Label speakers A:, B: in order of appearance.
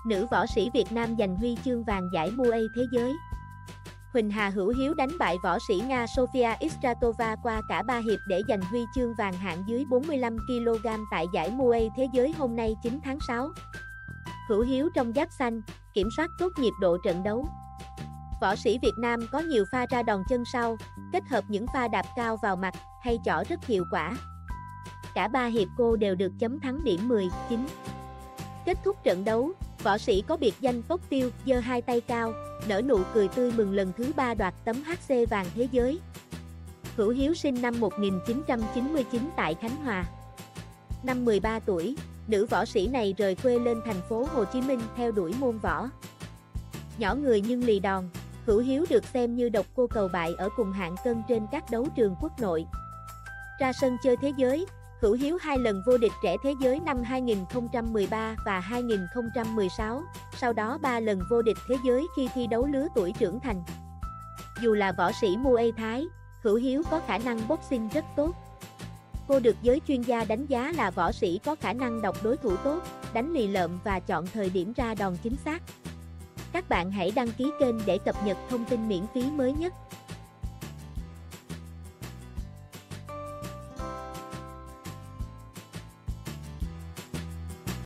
A: Nữ võ sĩ Việt Nam giành huy chương vàng giải Muay thế giới. Huỳnh Hà Hữu Hiếu đánh bại võ sĩ Nga Sofia Istratova qua cả 3 hiệp để giành huy chương vàng hạng dưới 45kg tại giải Muay thế giới hôm nay 9 tháng 6. Hữu Hiếu trong giáp xanh, kiểm soát tốt nhịp độ trận đấu. Võ sĩ Việt Nam có nhiều pha ra đòn chân sau, kết hợp những pha đạp cao vào mặt hay chỏ rất hiệu quả. Cả 3 hiệp cô đều được chấm thắng điểm 10-9. Kết thúc trận đấu, võ sĩ có biệt danh Pốc Tiêu giơ hai tay cao, nở nụ cười tươi mừng lần thứ 3 đoạt tấm HC vàng thế giới. Hữu Hiếu sinh năm 1999 tại Khánh Hòa. Năm 13 tuổi, nữ võ sĩ này rời quê lên thành phố Hồ Chí Minh theo đuổi môn võ. Nhỏ người nhưng lì đòn, Hữu Hiếu được xem như độc cô cầu bại ở cùng hạng cân trên các đấu trường quốc nội. Ra sân chơi thế giới, Hữu Hiếu 2 lần vô địch trẻ thế giới năm 2013 và 2016, sau đó 3 lần vô địch thế giới khi thi đấu lứa tuổi trưởng thành. Dù là võ sĩ Muay Thái, Hữu Hiếu có khả năng boxing rất tốt. Cô được giới chuyên gia đánh giá là võ sĩ có khả năng đọc đối thủ tốt, đánh lì lợm và chọn thời điểm ra đòn chính xác. Các bạn hãy đăng ký kênh để cập nhật thông tin miễn phí mới nhất.